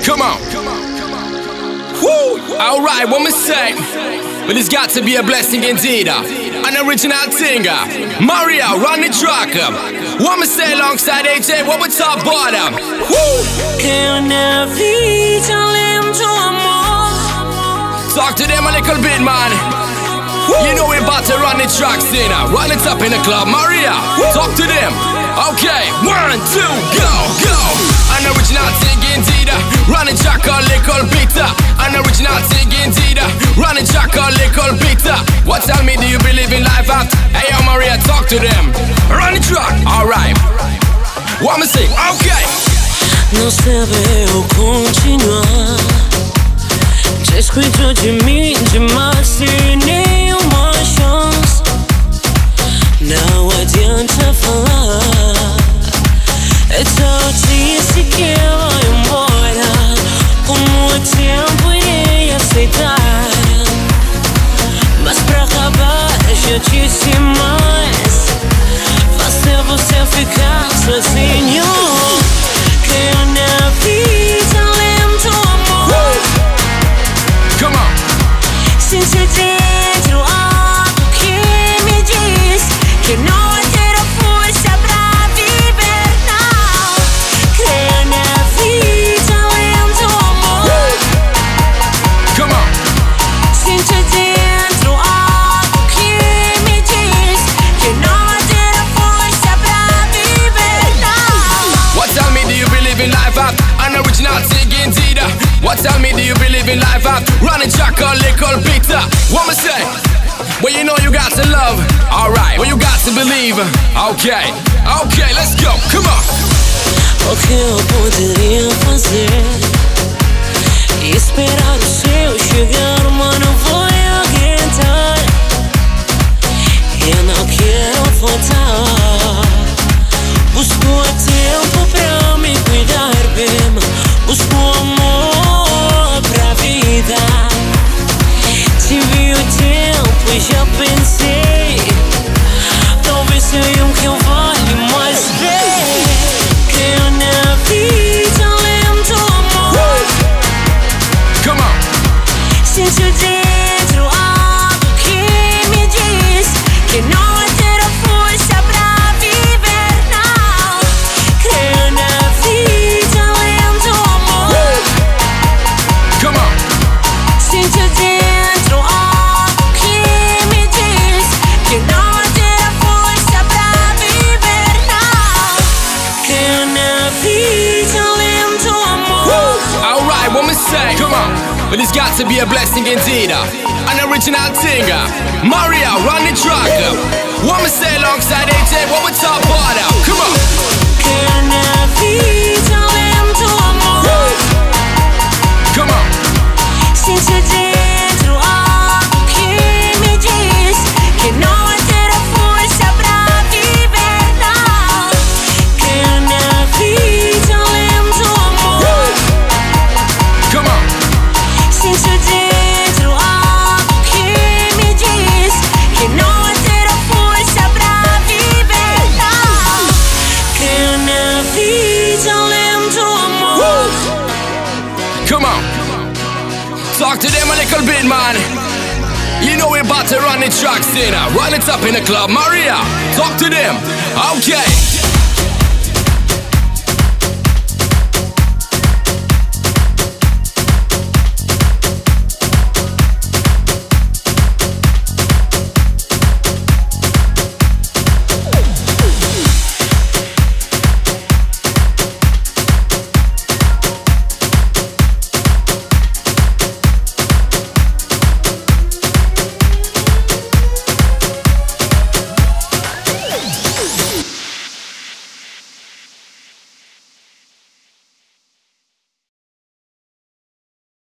Come on. Woo! Alright, what me say? But it's got to be a blessing indeed. An original singer, Mario, run the track. What me say alongside AJ, what we top bottom? Woo! Talk to them a little bit, man. You know we about to run the tracks in. Run it up in the club, Maria. Talk to them. Okay, 1, 2, go, go. An original thing indeed. Run the track a little bit. An original thing indeed. Run the track a little bit. What tell me, do you believe in life after? Hey, yo, Maria, talk to them. Run the track, alright. What me say? Okay. Não sabe eu continuar. Descuido de mim demais sem nenhuma chance. Não adianta falar. Eu disse que eu vou embora. Como o tempo irei aceitar. Mas pra acabar já disse mais. Fazer você ficar sozinho. Que eu na vida lembro do amor. Come on. Sinto dentro algo que me diz que não vai ter a força pra viver, não. Creio na vida, lembro do amor. Come on. Sinto dentro algo que me diz que não vai ter a força pra viver, não. What tell me, do you believe in life after? An original thing indeed. What tell me, do you believe in life after? Running track a little bit. What me say? Well, you know you got to love. Alright, well you got to believe. Okay, okay, let's go, come on. O que eu poderia fazer? Esperar o seu chegar, mas não vou aguentar. Eu não quero voltar. Busco tempo pra me cuidar bem. Busco amor pra vida. Tive o tempo e já pensei. Talvez seja que eu vale mais bem. Que eu na vida lembro do amor. Come on. Sinto dentro algo que me diz que não vai ter a força pra viver, não. Creio na vida lembro do amor. Come on. Sinto dentro algo que me diz que não vai ter a força pra viver, não. Creio na vida lembro do amor. Alright, what me say? Come on. But it's got to be a blessing indeed. An original singer, Maria, run the track. What me say alongside AJ, what we top bottom? Come on. Creio na vida lembro do amor. Come on. Sinto dentro algo que me diz que não vai ter a força pra viver, não. Creio na vida lembro do amor. Come on. Sinto dentro algo que me diz que não vai ter a força pra viver, não. Creio na vida lembro do amor. Come on. Talk to them a little bit, man. You know we're about to run the tracks in. Run it up in the club, Maria. Talk to them. Okay.